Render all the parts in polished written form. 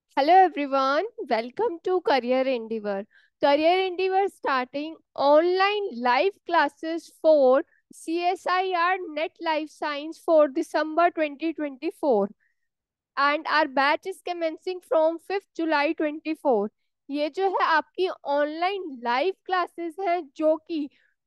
Hello everyone, welcome to Career Endeavor. Career Endeavor starting online live classes for CSIR Net Life Science for December 2024 and our batch is commencing from 5th July 24. ये जो है आपकी online live classes हैं जो कि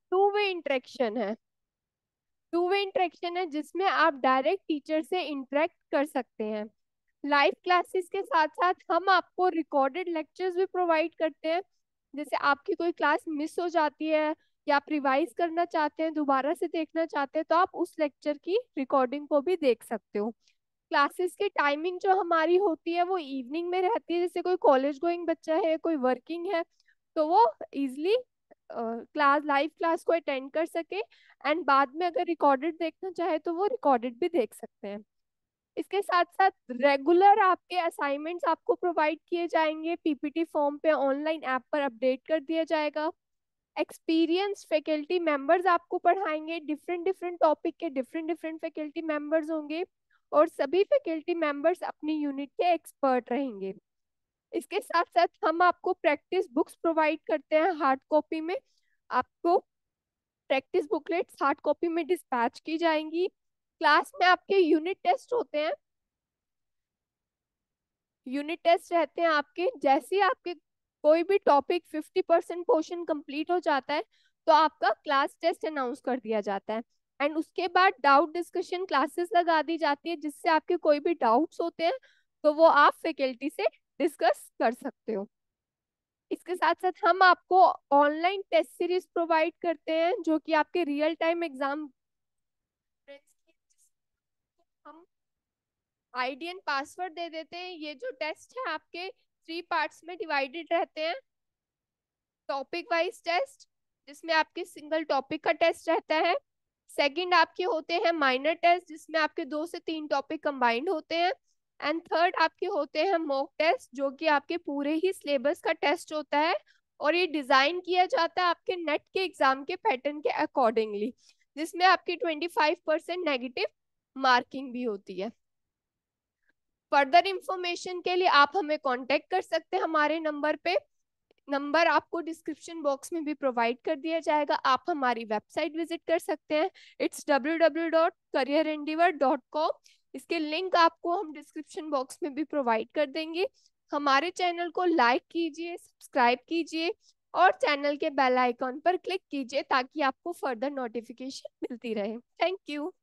two way interaction है जिसमें आप डायरेक्ट टीचर से इंटरेक्ट कर सकते हैं। लाइव क्लासेस के साथ साथ हम आपको रिकॉर्डेड लेक्चर्स भी प्रोवाइड करते हैं। जैसे आपकी कोई क्लास मिस हो जाती है या आप रिवाइज करना चाहते हैं, दोबारा से देखना चाहते हैं, तो आप उस लेक्चर की रिकॉर्डिंग को भी देख सकते हो। क्लासेस की टाइमिंग जो हमारी होती है वो इवनिंग में रहती है। जैसे कोई कॉलेज गोइंग बच्चा है, कोई वर्किंग है, तो वो इजली लाइव क्लास को अटेंड कर सके एंड बाद में अगर रिकॉर्डेड देखना चाहे तो वो रिकॉर्डेड भी देख सकते हैं। इसके साथ साथ रेगुलर आपके असाइनमेंट्स आपको प्रोवाइड किए जाएंगे, पीपीटी फॉर्म पे ऑनलाइन ऐप पर अपडेट कर दिया जाएगा। एक्सपीरियंस फैकल्टी मेंबर्स आपको पढ़ाएंगे, डिफरेंट डिफरेंट टॉपिक के डिफरेंट डिफरेंट फैकल्टी मेंबर्स होंगे और सभी फैकल्टी मेंबर्स अपनी यूनिट के एक्सपर्ट रहेंगे। इसके साथ साथ हम आपको प्रैक्टिस बुक्स प्रोवाइड करते हैं हार्ड कॉपी में। आपको प्रैक्टिस बुकलेट्स हार्ड कॉपी में डिस्पैच की जाएंगी। क्लास में आपके यूनिट टेस्ट होते हैं, यूनिट टेस्ट रहते हैं आपके। जैसे ही आपके कोई भी टॉपिक 50% पोर्शन कंप्लीट हो जाता है तो आपका क्लास टेस्ट अनाउंस कर दिया जाता है एंड उसके बाद डाउट डिस्कशन क्लासेस लगा दी जाती है, जिससे आपके कोई भी डाउट्स होते हैं तो वो आप फैकल्टी से डिस्कस कर सकते हो। इसके साथ साथ हम आपको ऑनलाइन टेस्ट सीरीज प्रोवाइड करते हैं जो कि आपके रियल टाइम एग्जाम हम आईडी एंड पासवर्ड दे देते हैं। ये जो टेस्ट है आपके 3 पार्ट्स में डिवाइडेड रहते हैं। टॉपिक वाइज टेस्ट जिसमें आपके सिंगल टॉपिक का टेस्ट रहता है। सेकंड आपके होते हैं माइनर टेस्ट जिसमें आपके 2 से 3 टॉपिक कंबाइंड होते हैं एंड थर्ड आपके होते हैं मॉक टेस्ट जो कि आपके पूरे ही सिलेबस का टेस्ट होता है और ये डिजाइन किया जाता है आपके नेट के एग्जाम के पैटर्न के अकॉर्डिंगली, जिसमें आपकी 25% नेगेटिव मार्किंग भी होती है। फर्दर इंफॉर्मेशन के लिए आप हमें कांटेक्ट कर सकते हैं हमारे नंबर पे। नंबर आपको डिस्क्रिप्शन बॉक्स में भी प्रोवाइड कर दिया जाएगा। आप हमारी वेबसाइट विजिट कर सकते हैं, इट्स www.careerendeavor.com। इसके लिंक आपको हम डिस्क्रिप्शन बॉक्स में भी प्रोवाइड कर देंगे। हमारे चैनल को लाइक कीजिए, सब्सक्राइब कीजिए और चैनल के बेल आइकॉन पर क्लिक कीजिए ताकि आपको फर्दर नोटिफिकेशन मिलती रहे। Thank you.